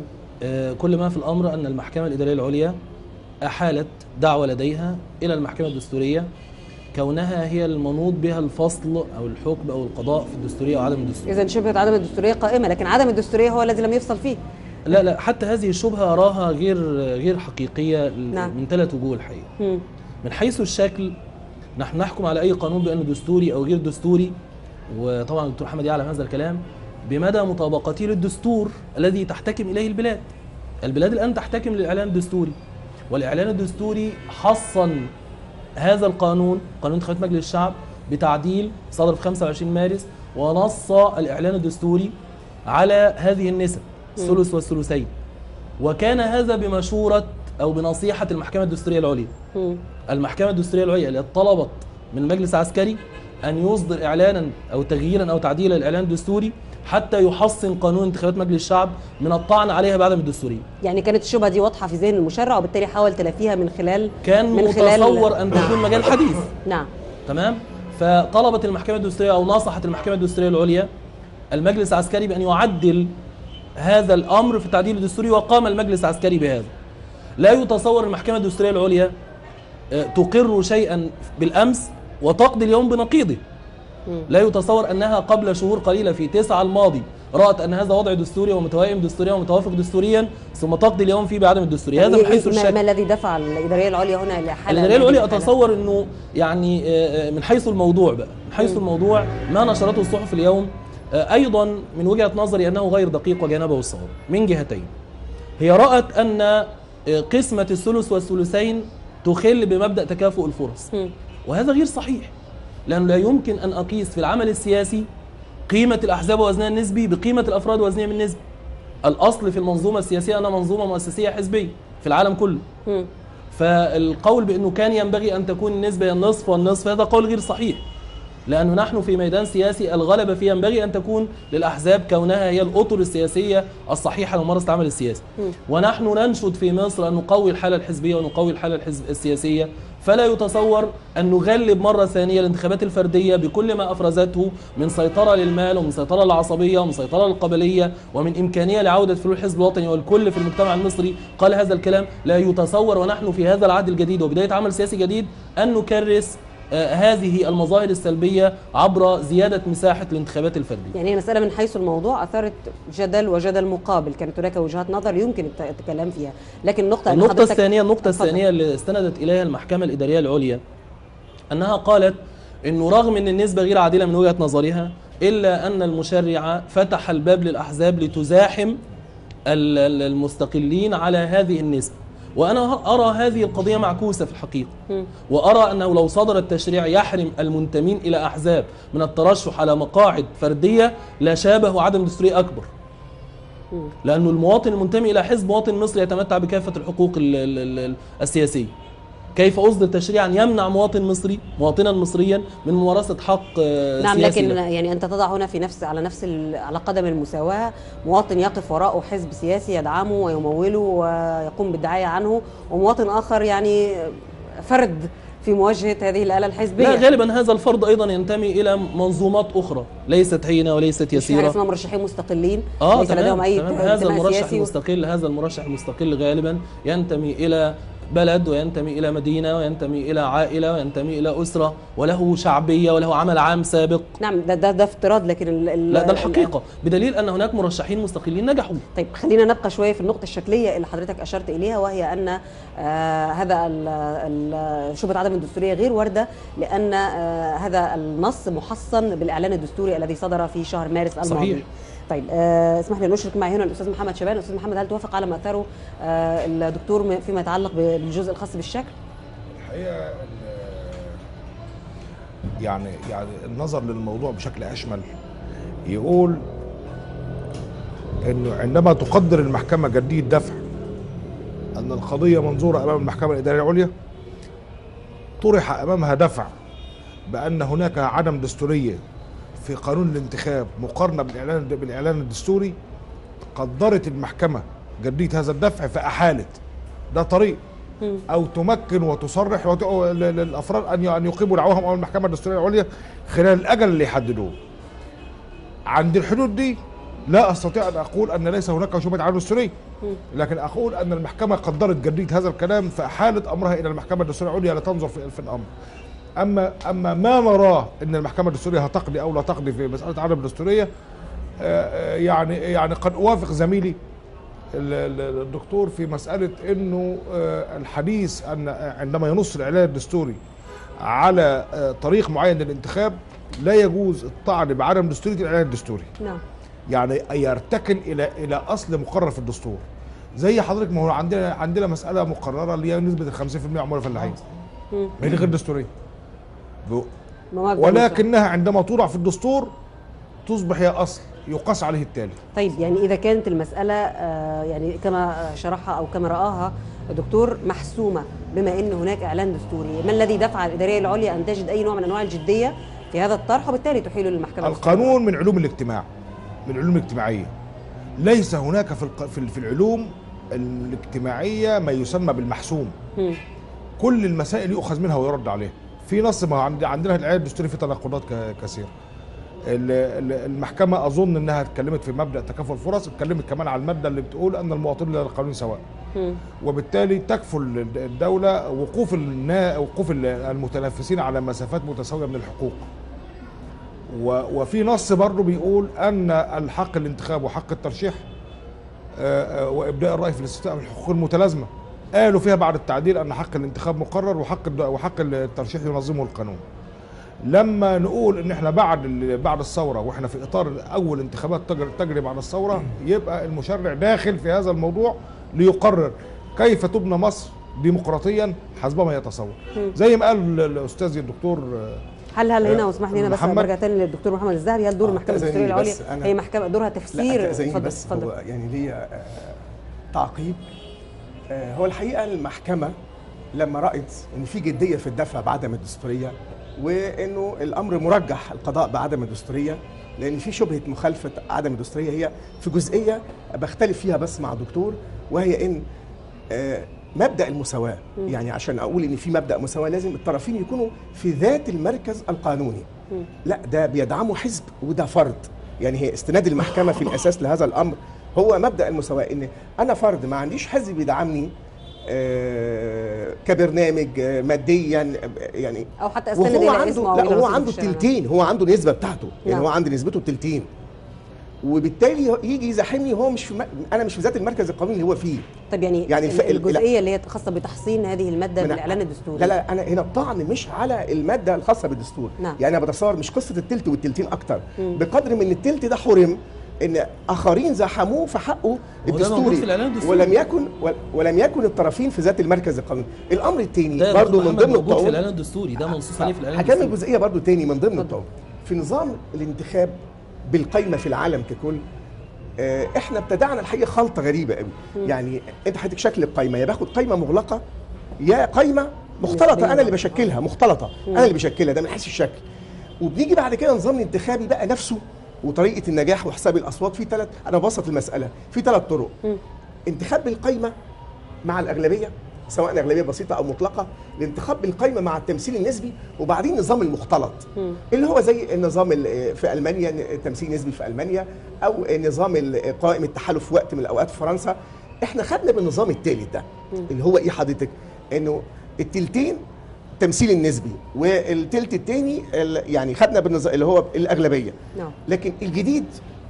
كل ما في الامر ان المحكمه الاداريه العليا احالت دعوه لديها الى المحكمه الدستوريه كونها هي المنوط بها الفصل او الحكم او القضاء في الدستوريه او عدم الدستوريه. اذا شبهه عدم الدستوريه قائمه، لكن عدم الدستوريه هو الذي لم يفصل فيه. لا، حتى هذه الشبهه اراها غير حقيقيه. نعم. من 3 وجوه الحقيقه. من حيث الشكل نحن نحكم على اي قانون بانه دستوري او غير دستوري، وطبعا الدكتور محمد يعلم هذا الكلام، بمدى مطابقته للدستور الذي تحتكم اليه البلاد. البلاد الان تحتكم للاعلان الدستوري، والاعلان الدستوري حصن هذا القانون، قانون انتخابات مجلس الشعب، بتعديل صدر في 25 مارس، ونص الإعلان الدستوري على هذه النسب الثلث والثلثين، وكان هذا بمشورة أو بنصيحة المحكمة الدستورية العليا. المحكمة الدستورية العليا اللي طلبت من المجلس العسكري أن يصدر إعلانا أو تغييرا أو تعديلا للإعلان الدستوري حتى يحصن قانون انتخابات مجلس الشعب من الطعن عليها بعدم الدستورية. يعني كانت الشبهة دي واضحة في ذهن المشرع، وبالتالي حاول تلافيها من خلال متصور أن تكون مجال حديث. نعم. تمام. فطلبت المحكمة الدستورية أو نصحت المحكمة الدستورية العليا المجلس العسكري بأن يعدل هذا الأمر في التعديل الدستوري، وقام المجلس العسكري بهذا. لا يتصور المحكمة الدستورية العليا تقر شيئا بالأمس وتقضي اليوم بنقيضه. لا يتصور أنها قبل شهور قليلة في 9 الماضي رأت أن هذا وضع دستوري ومتوائم دستوريا ومتوافق دستوريا، ثم تقضي اليوم فيه بعدم الدستوري. هذا من حيث الشكل. ما الذي دفع الإدارية العليا هنا لحالة؟ الإدارية العليا أتصور أنه يعني من حيث الموضوع بقى، من حيث الموضوع ما نشرته الصحف اليوم أيضا من وجهة نظري أنه غير دقيق وجانبه الصواب من جهتين. هي رأت أن قسمة الثلث والثلثين تخل بمبدأ تكافؤ الفرص، وهذا غير صحيح، لأنه لا يمكن أن أقيس في العمل السياسي قيمة الأحزاب ووزنها النسبي بقيمة الأفراد ووزنهم النسبي. الأصل في المنظومة السياسية أنها منظومة مؤسسية حزبية في العالم كله. فالقول بأنه كان ينبغي أن تكون النسبة النصف والنصف هذا قول غير صحيح، لأنه نحن في ميدان سياسي الغلبة فيه ينبغي أن تكون للأحزاب كونها هي الأطر السياسية الصحيحة لممارسة العمل السياسي. ونحن ننشد في مصر أن نقوي الحالة الحزبية ونقوي الحالة السياسية، فلا يتصور أن نغلب مرة ثانية الانتخابات الفردية بكل ما أفرزته من سيطرة للمال ومن سيطرة للعصبية ومن سيطرة للقبلية ومن إمكانية لعودة فلول الحزب الوطني، والكل في المجتمع المصري قال هذا الكلام. لا يتصور ونحن في هذا العهد الجديد وبداية عمل سياسي جديد أن نكرس هذه المظاهر السلبية عبر زيادة مساحة الانتخابات الفردية. يعني المسألة من حيث الموضوع أثارت جدل وجدل مقابل، كانت هناك وجهات نظر يمكن الكلام فيها، لكن النقطة الثانية اللي استندت إليها المحكمة الإدارية العليا أنها قالت أنه رغم أن النسبة غير عادلة من وجهة نظرها، إلا أن المشرع فتح الباب للأحزاب لتزاحم المستقلين على هذه النسبة. وأنا أرى هذه القضية معكوسة في الحقيقة، وأرى أنه لو صدر التشريع يحرم المنتمين إلى أحزاب من الترشح على مقاعد فردية لشابه عدم دستوري أكبر، لأنه المواطن المنتمي إلى حزب مواطن مصري يتمتع بكافة الحقوق السياسية. كيف أصدر تشريعا يمنع مواطنا مصريا من ممارسة حق سياسي؟ نعم، لكن يعني أنت تضع هنا على قدم المساواة مواطن يقف وراءه حزب سياسي يدعمه ويموله ويقوم بالدعاية عنه، ومواطن آخر يعني فرد في مواجهة هذه الآلة الحزبية. لا، غالبا هذا الفرد أيضا ينتمي إلى منظومات أخرى ليست هينة وليست يسيرة. مش اسمها مرشحين مستقلين، ليس لديهم أي هذا المرشح المستقل غالبا ينتمي إلى بلد وينتمي إلى مدينة وينتمي إلى عائلة وينتمي إلى أسرة وله شعبية وله عمل عام سابق. نعم، ده افتراض، لكن لا، ده الحقيقة، بدليل أن هناك مرشحين مستقلين نجحوا. طيب خلينا نبقى شوية في النقطة الشكلية اللي حضرتك أشرت إليها، وهي أن هذا شبهة عدم الدستورية غير واردة، لأن هذا النص محصن بالإعلان الدستوري الذي صدر في شهر مارس الماضي. صحيح. طيب اسمح لي نشرك معي هنا الأستاذ محمد شبان. أستاذ محمد، هل توافق على ما أثاره الدكتور فيما يتعلق بالجزء الخاص بالشكل؟ الحقيقة يعني النظر للموضوع بشكل أشمل يقول إنه عندما تقدر المحكمة جدية دفع أن القضية منظورة أمام المحكمة الإدارية العليا، طرح أمامها دفع بأن هناك عدم دستورية في قانون الانتخاب مقارنة بالإعلان الدستوري، قدرت المحكمة جدية هذا الدفع فأحالت. ده طريق، أو تمكن وتصرح للأفراد أن يقيموا دعواهم أمام المحكمة الدستورية العليا خلال الأجل اللي يحددوه. عند الحدود دي لا أستطيع أن أقول أن ليس هناك شبهة عدم دستورية، لكن أقول أن المحكمة قدرت جدية هذا الكلام فأحالت أمرها إلى المحكمة الدستورية العليا لتنظر في الأمر. أما ما نراه أن المحكمة الدستورية هتقضي أو لا تقضي في مسألة عدم الدستورية، يعني قد أوافق زميلي الدكتور في مسألة أنه الحديث أن عندما ينص الإعلان الدستوري على طريق معين للانتخاب لا يجوز الطعن بعدم دستورية الإعلان الدستوري. نعم. يعني يرتكن إلى أصل مقرر في الدستور. زي حضرتك، ما هو عندنا مسألة مقررة اللي هي نسبة 50% عمولة فلاحين، ما هي غير دستورية، ولكنها عندما توضع في الدستور تصبح هي أصل يقاس عليه التالي. طيب يعني إذا كانت المسألة يعني كما شرحها أو كما رآها دكتور محسومة، بما أن هناك إعلان دستوري، ما الذي دفع الإدارية العليا أن تجد أي نوع من أنواع الجدية في هذا الطرح وبالتالي تحيله للمحكمة؟ القانون من علوم الاجتماع، من العلوم الاجتماعية. ليس هناك في العلوم الاجتماعية ما يسمى بالمحسوم. كل المسائل يؤخذ منها ويرد عليها. في نص، ما عندنا الإعلان الدستوري في تناقضات كثيرة. المحكمة أظن أنها اتكلمت في مبدأ تكافؤ الفرص، اتكلمت كمان على المادة اللي بتقول أن المواطنين للقانون سواء، وبالتالي تكفل الدولة وقوف المتنافسين على مسافات متساوية من الحقوق. وفي نص برضه بيقول أن الحق الانتخاب وحق الترشيح وإبداء الرأي في الاستفتاء من الحقوق المتلازمة. قالوا فيها بعد التعديل أن حق الانتخاب مقرر وحق الترشيح ينظمه القانون. لما نقول ان احنا بعد الثوره واحنا في اطار اول انتخابات تجري بعد الثوره، يبقى المشرع داخل في هذا الموضوع ليقرر كيف تبنى مصر ديمقراطيا حسب ما يتصور. زي ما قال الاستاذ الدكتور هل هنا واسمح لي انا بس محمد. برجع تاني للدكتور محمد الزهري، هل دور المحكمه الدستوريه العليا هي محكمه دورها لا تفسير؟ بس هو يعني ليا تعقيب. هو الحقيقه المحكمه لما رأت ان في جديه في الدفع بعدم الدستوريه، وانه الامر مرجح القضاء بعدم الدستوريه، لان في شبهه مخالفه عدم الدستوريه هي في جزئيه بختلف فيها بس مع الدكتور، وهي ان مبدأ المساواة. يعني عشان أقول إن في مبدأ مساواة لازم الطرفين يكونوا في ذات المركز القانوني. لا، ده بيدعمه حزب وده فرد. يعني هي استناد المحكمة في الأساس لهذا الأمر هو مبدأ المساواة، إن أنا فرد ما عنديش حزب بيدعمني كبرنامج ماديا، يعني أو حتى استند إلى اسمه أو لا، هو عنده تلتين، هو عنده نسبة بتاعته، يعني هو عنده نسبته تلتين، وبالتالي يجي يزاحمني هو مش انا مش في ذات المركز القانوني اللي هو فيه. طب يعني الجزئيه اللي هي خاصه بتحصين هذه الماده بالاعلان الدستوري. لا انا هنا الطعن مش على الماده الخاصه بالدستور. يعني انا بتصور مش قصه التلت والتلتين اكتر، بقدر من التلت ده حرم ان اخرين زحموه في حقه الدستوري، ولم يكن الطرفين في ذات المركز القانوني. الامر الثاني برضه من ضمن الطعون في الاعلان الدستوري، ده منصوص عليه في الاعلان الدستوري. هكمل جزئيه برضه ثاني من ضمن الطعون في نظام الانتخاب بالقايمه في العالم ككل. احنا ابتدعنا الحقيقه خلطه غريبه قوي. يعني انت حضرتك شكل القايمه يا باخد قايمه مغلقه يا قايمه مختلطه انا اللي بشكلها، مختلطه انا اللي بشكلها، ده من حيث الشكل. وبنيجي بعد كده نظام الانتخابي بقى نفسه وطريقه النجاح وحساب الاصوات. في ثلاث، انا ببسط المساله في ثلاث طرق. انتخاب بالقايمه مع الاغلبيه سواء اغلبيه بسيطه او مطلقه، الانتخاب بالقايمه مع التمثيل النسبي، وبعدين نظام المختلط اللي هو زي النظام في المانيا، تمثيل نسبي في المانيا، او نظام قائم التحالف في وقت من الاوقات في فرنسا. احنا خدنا بالنظام الثالث ده اللي هو ايه حضرتك؟ انه التلتين التمثيل النسبي والتلت الثاني يعني خدنا بالنظام اللي هو الاغلبيه. لكن الجديد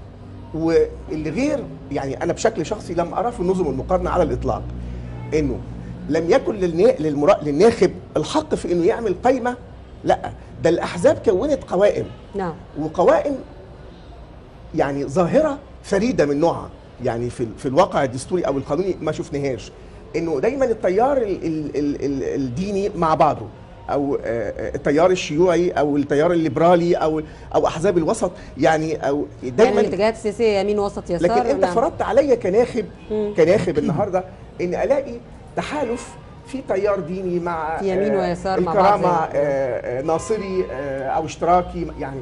واللي غير، يعني انا بشكل شخصي لم اراه في النظم المقارنه على الاطلاق، انه لم يكن للناخب الحق في انه يعمل قايمه، لا ده الاحزاب كونت قوائم. وقوائم يعني ظاهره فريده من نوعها، يعني في الواقع الدستوري او القانوني ما شفناهاش. انه دايما التيار الديني مع بعضه، او التيار الشيوعي او التيار الليبرالي او احزاب الوسط، يعني او دايما يعني الاتجاهات السياسيه يمين وسط يسار. لكن انت فرضت عليا كناخب النهارده ان الاقي تحالف في تيار ديني مع يمين ويسار مع بعض، ناصري او اشتراكي. يعني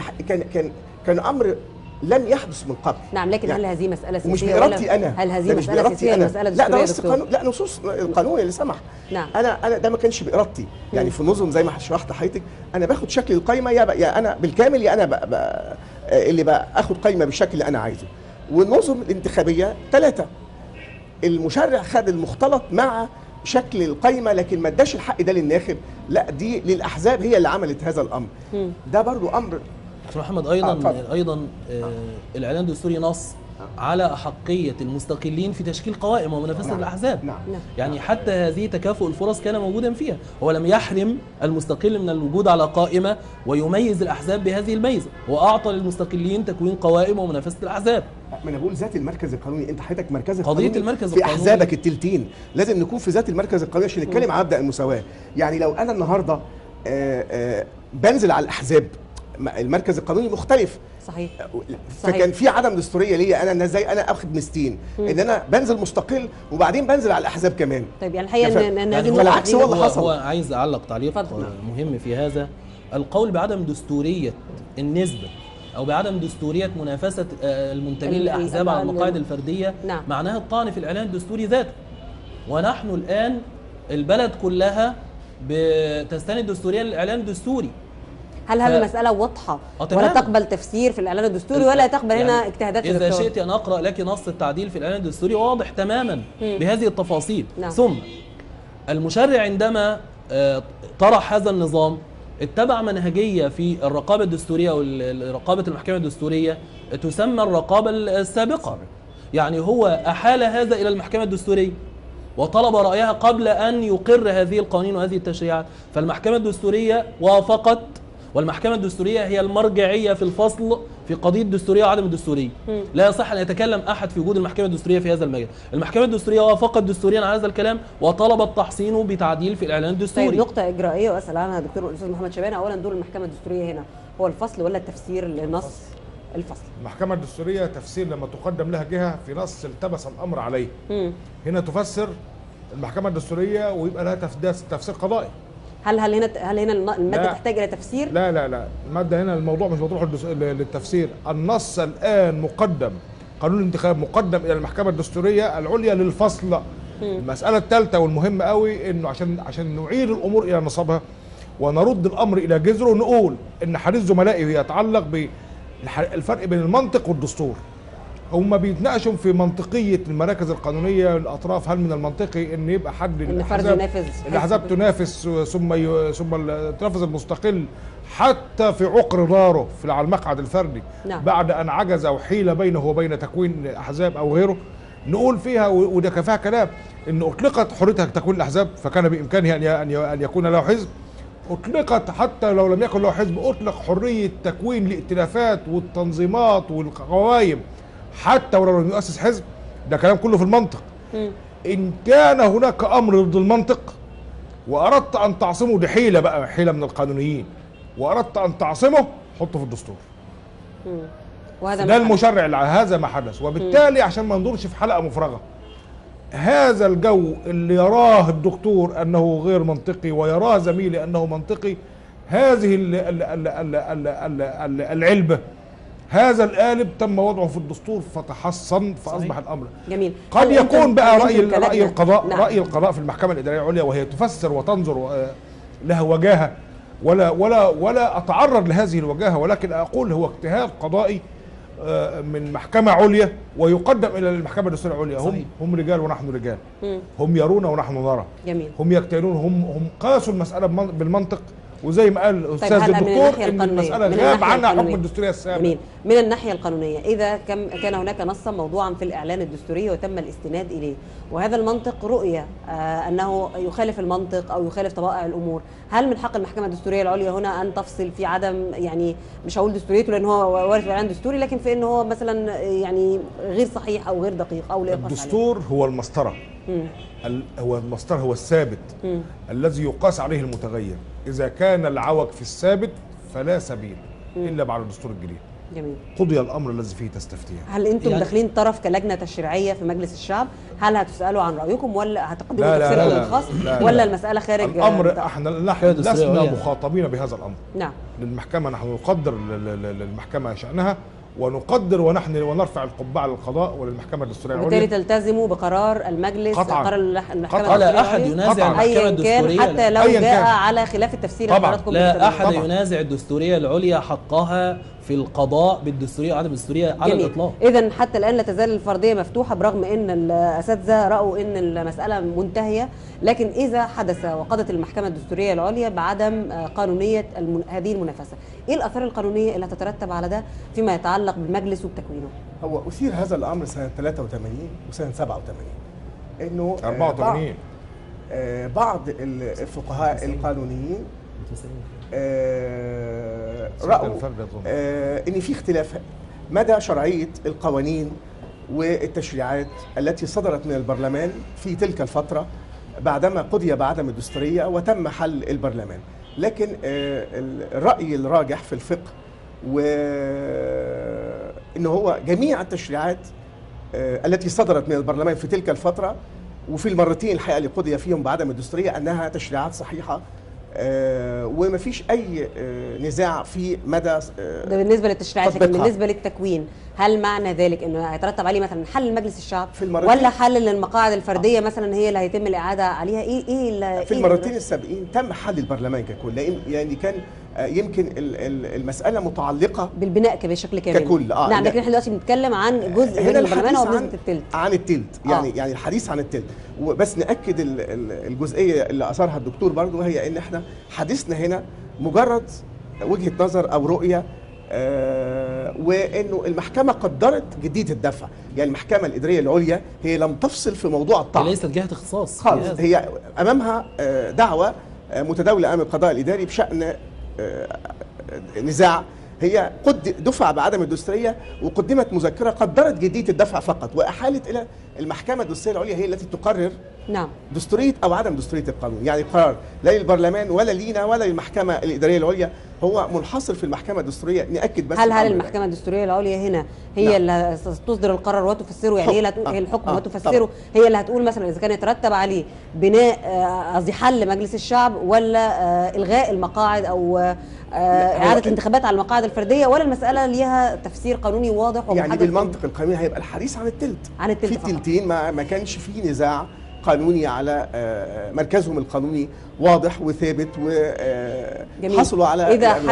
كان امر لم يحدث من قبل. نعم، لكن يعني هل هذه مسألة سياسية؟ مش بإرادتي أنا. هل هذه مسألة سياسية؟ مسألة لا، ده نص قانون، لا نصوص القانون اللي سمح. نعم. أنا ده ما كانش بإرادتي. يعني في النظم زي ما شرحت لحضرتك أنا باخد شكل القايمة يا أنا بالكامل، يا أنا اللي باخد قايمة بالشكل اللي أنا عايزه. والنظم الانتخابية 3، المشرع خد المختلط مع شكل القايمة، لكن ما اداش الحق ده للناخب، لا دي للأحزاب هي اللي عملت هذا الأمر. ده برضو أمر. دكتور محمد ايضا الاعلان الدستوري نص على احقيه المستقلين في تشكيل قوائم ومنافسه الاحزاب. يعني حتى هذه تكافؤ الفرص كان موجودا فيها، هو لم يحرم المستقل من الوجود على قائمه ويميز الاحزاب بهذه الميزه، واعطى للمستقلين تكوين قوائم ومنافسه الاحزاب. ما انا بقول ذات المركز القانوني، انت حضرتك مركز قضيه المركز في احزابك التلتين لازم نكون في ذات المركز القانوني عشان نتكلم عن مبدا المساواه. يعني لو انا النهارده بنزل على الاحزاب، المركز القانوني مختلف. صحيح. فكان في عدم دستوريه ليا انا ازاي انا اخد مستين ان انا بنزل مستقل وبعدين بنزل على الاحزاب كمان. طيب يعني الحقيقه يعني بالعكس هو اللي حصل. هو عايز اعلق تعليق مهم في هذا القول بعدم دستوريه النسبه او بعدم دستوريه منافسه المنتمين لاحزاب على المقاعد الفرديه. معناها الطعن في الاعلان الدستوري ذاته. ونحن الان البلد كلها بتستند دستوريه للاعلان الدستوري. هل هذه المسألة واضحة ولا تقبل تفسير في الإعلان الدستوري ولا تقبل يعني هنا اجتهادات إذا الدكتور؟ شئت أن أقرأ لك نص التعديل في الإعلان الدستوري واضح تماما بهذه التفاصيل. ثم المشرع عندما طرح هذا النظام اتبع منهجية في الرقابة الدستورية أو رقابة المحكمة الدستورية تسمى الرقابة السابقة. يعني هو أحال هذا إلى المحكمة الدستورية وطلب رأيها قبل أن يقر هذه القوانين وهذه التشريعات، فالمحكمة الدستورية وافقت، والمحكمة الدستورية هي المرجعية في الفصل في قضيه الدستوريه وعدم الدستوريه. لا يصح ان يتكلم احد في وجود المحكمه الدستوريه في هذا المجال. المحكمه الدستوريه وافقت دستوريا على هذا الكلام وطلبت تحصينه بتعديل في الاعلان الدستوري. طيب نقطه اجرائيه واسال عنها دكتور الاستاذ محمد شبانه. اولا دور المحكمه الدستوريه هنا هو الفصل ولا التفسير لنص الفصل؟ المحكمة الدستورية تفسير لما تقدم لها جهة في نص التبس الأمر عليه. هنا تفسر المحكمة الدستورية ويبقى لها تفسير قضائي. هل هنا المادة تحتاج إلى تفسير؟ لا المادة هنا الموضوع مش مطروح للتفسير. النص الآن مقدم، قانون الانتخاب مقدم إلى المحكمة الدستورية العليا للفصل. المسألة الثالثة والمهمة قوي إنه عشان نعيد الأمور إلى نصابها ونرد الأمر إلى جذره، نقول إن حديث زملائي يتعلق بالفرق بين المنطق والدستور. هم بيتناقشوا في منطقية المراكز القانونية للأطراف. هل من المنطقي إن يبقى حد الأحزاب تنافس ثم تنافس المستقل حتى في عقر داره على المقعد الفردي بعد أن عجز أو حيل بينه وبين تكوين أحزاب أو غيره؟ نقول فيها وده كفاها كلام إن أطلقت حرية تكوين الأحزاب فكان بإمكانه أن يكون له حزب. أطلقت حتى لو لم يكن له حزب أطلق حرية تكوين الائتلافات والتنظيمات والقوائم حتى ولو لم يؤسس حزب. ده كلام كله في المنطق. إن كان هناك أمر ضد المنطق وأردت أن تعصمه، دي حيلة بقى، حيلة من القانونيين، وأردت أن تعصمه حطه في الدستور. وهذا ده المشرع، هذا ما حدث. وبالتالي عشان ما ندورش في حلقة مفرغة، هذا الجو اللي يراه الدكتور أنه غير منطقي ويراه زميلي أنه منطقي، هذه العلبة، هذا القالب تم وضعه في الدستور فتحصن فأصبح الأمر جميل. قد يكون بقى رأي القضاء رأي القضاء في المحكمة الإدارية العليا وهي تفسر وتنظر لها وجاهة، ولا أتعرض لهذه الوجاهة، ولكن أقول هو اجتهاد قضائي من محكمة عليا ويقدم إلى المحكمة الدستورية العليا. هم رجال ونحن رجال. هم يرون ونحن نرى. جميل. هم يكتئلون، هم قاسوا المسألة بالمنطق، وزي ما قال الأستاذ الدكتور إن المسألة غاب عنها حكم الدستورية السابق. جميل. من الناحية القانونية، إذا كان هناك نصا موضوعا في الإعلان الدستوري وتم الاستناد إليه، وهذا المنطق رؤية أنه يخالف المنطق أو يخالف طبائع الأمور، هل من حق المحكمة الدستورية العليا هنا أن تفصل في عدم، يعني مش هقول دستوريته لأن هو وارد في الإعلان الدستوري، لكن في أنه هو مثلا يعني غير صحيح أو غير دقيق أو لا يقاس عليه؟ الدستور هو المسطرة. هو المسطرة، هو الثابت الذي يقاس عليه المتغير. إذا كان العوج في الثابت فلا سبيل إلا بعد الدستور الجديد. جميل. قضي الأمر الذي فيه تستفتيان. هل أنتم داخلين طرف كلجنة تشريعية في مجلس الشعب؟ هل هتسألوا عن رأيكم ولا هتقدموا تفسير الخاص ولا المسألة خارج الأمر؟ احنا لسنا مخاطبين بهذا الأمر. نعم. للمحكمة نحن نقدر للمحكمة شأنها ونقدر ونرفع القبعة للقضاء وللمحكمة الدستورية العليا. وبالتالي تلتزموا بقرار المجلس، قرار المحكمة لا أحد ينازع المحكمة الدستورية حتى لو جاء على خلاف التفسير حضراتكم. لا أحد ينازع الدستورية العليا حقها في القضاء بالدستورية وعدم الدستورية على الإطلاق. إذن حتى الآن لا تزال الفرضية مفتوحة برغم أن الأساتذة رأوا أن المسألة منتهية، لكن إذا حدث وقضت المحكمة الدستورية العليا بعدم قانونية هذه المنافسة، إيه الآثار القانونية اللي هتترتب على ده فيما يتعلق بالمجلس وبتكوينه؟ هو أثير هذا الأمر سنة 83 وسنة 87 إنه 84 بعض الفقهاء القانونيين رأوا إن في اختلاف مدى شرعية القوانين والتشريعات التي صدرت من البرلمان في تلك الفترة بعدما قضي بعدم الدستورية وتم حل البرلمان. لكن الرأي الراجح في الفقه وإنه هو جميع التشريعات التي صدرت من البرلمان في تلك الفترة وفي المرتين الحقيقة اللي قضي فيهم بعدم الدستورية أنها تشريعات صحيحة وما فيش أي نزاع في مدى ده بالنسبة للتشريعات. لكن بالنسبة للتكوين، هل معنى ذلك أنه هيترتب عليه مثلا حل مجلس الشعب ولا حل للمقاعد الفردية مثلا هي اللي هيتم الإعادة عليها؟ في المرتين السابقين تم حل البرلمان ككل، يعني كان يمكن المسألة متعلقة بالبناء بشكل كامل ككل. نعم، لكن احنا دلوقتي بنتكلم عن جزء من البرلمان هو بنسبة التلت. عن التلت يعني الحديث عن التلت. وبس نأكد الجزئية اللي أثارها الدكتور برضو، وهي إن احنا حديثنا هنا مجرد وجهة نظر أو رؤية، وإنه المحكمة قدرت جدية الدفع. يعني المحكمة الإدارية العليا هي لم تفصل في موضوع الطعن، ليست جهة اختصاص خالص. هي أمامها دعوة متداولة أمام القضاء الإداري بشأن نزاع هي دفع بعدم الدستوريه، وقدمت مذكره قدرت جديه الدفع فقط، واحالت الى المحكمه الدستوريه العليا هي التي تقرر نعم دستوريه او عدم دستوريه القانون. يعني قرار لا للبرلمان ولا لينا ولا للمحكمه الاداريه العليا، هو منحصر في المحكمه الدستوريه. ناكد بس هل المحكمه الدستوريه العليا هنا هي نعم. اللي تصدر القرار وتفسره؟ يعني هي اللي هتقول هي الحكم وتفسره؟ طبعا. هي اللي هتقول مثلا اذا كان يترتب عليه بناء قصدي حل مجلس الشعب، ولا الغاء المقاعد، او اعاده الانتخابات على المقاعد الفرديه، ولا المساله ليها تفسير قانوني واضح ومحدد؟ يعني بالمنطق القانوني هيبقى الحديث عن التلت، عن التلت في تلتين ما كانش في نزاع قانوني على مركزهم القانوني واضح وثابت، وحصلوا على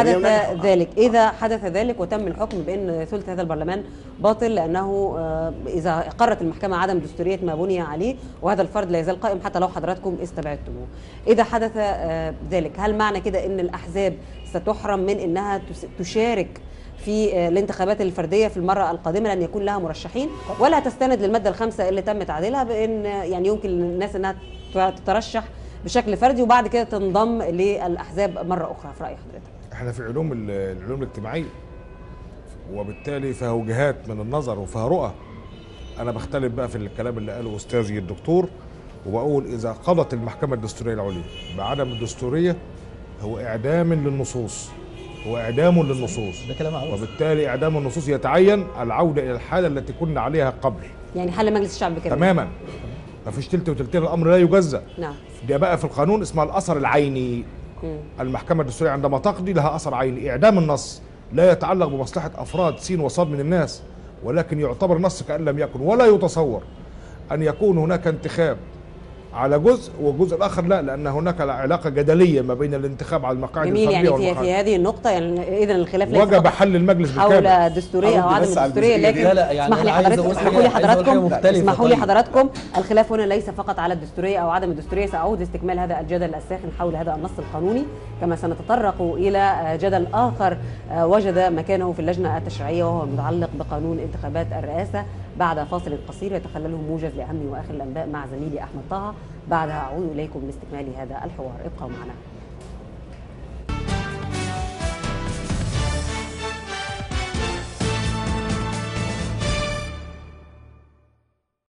إذا حدث ذلك وتم الحكم بأن ثلث هذا البرلمان باطل، لأنه إذا قررت المحكمة عدم دستورية ما بني عليه، وهذا الفرض لا يزال قائم حتى لو حضراتكم استبعدتموه، إذا حدث ذلك، هل معنى كده أن الأحزاب ستحرم من أنها تشارك في الانتخابات الفردية في المرة القادمة لأن يكون لها مرشحين، ولا تستند للمادة الخامسة اللي تم تعديلها بأن يعني يمكن للناس أنها تترشح بشكل فردي وبعد كده تنضم للأحزاب مرة أخرى؟ في رأي حضرتك احنا في العلوم الاجتماعية، وبالتالي فيها وجهات من النظر وفيها رؤى. أنا بختلف بقى في الكلام اللي قاله أستاذي الدكتور، وبقول إذا قضت المحكمة الدستورية العليا بعدم الدستورية هو إعدام للنصوص، هو إعدام للنصوص، ده كلام عاوز. وبالتالي إعدام النصوص يتعين العودة إلى الحالة التي كنا عليها قبل. يعني حل مجلس الشعب كده تماما، ما فيش تلت وتلتين، الأمر لا يجزأ. نعم. ده بقى في القانون اسمها الأثر العيني. المحكمة الدستورية عندما تقضي لها أثر عيني. إعدام النص لا يتعلق بمصلحة أفراد سين وصاد من الناس، ولكن يعتبر نص كأن لم يكن، ولا يتصور أن يكون هناك انتخاب على جزء والجزء الاخر لا، لان هناك علاقه جدليه ما بين الانتخاب على المقاعد الفرديه. جميل، يعني في هذه النقطه يعني اذا الخلاف ليس وجب حل المجلس بالكامل حول دستوريه او عدم الدستوريه، لكن اسمحوا لي حضراتكم الخلاف هنا ليس فقط على الدستوريه او عدم الدستوريه. ساعود لاستكمال هذا الجدل الساخن حول هذا النص القانوني، كما سنتطرق الى جدل اخر وجد مكانه في اللجنه التشريعيه وهو المتعلق بقانون انتخابات الرئاسه، بعد فاصل قصير يتخلله موجز لاهم واخر الانباء مع زميلي احمد طه. بعدها اعود اليكم لاستكمال هذا الحوار، ابقوا معنا.